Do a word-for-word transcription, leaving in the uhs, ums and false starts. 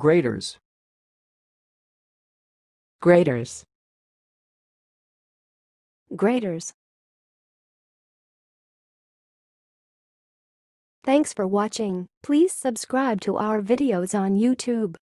Graders. Graders. Graders. Thanks for watching. Please subscribe to our videos on YouTube.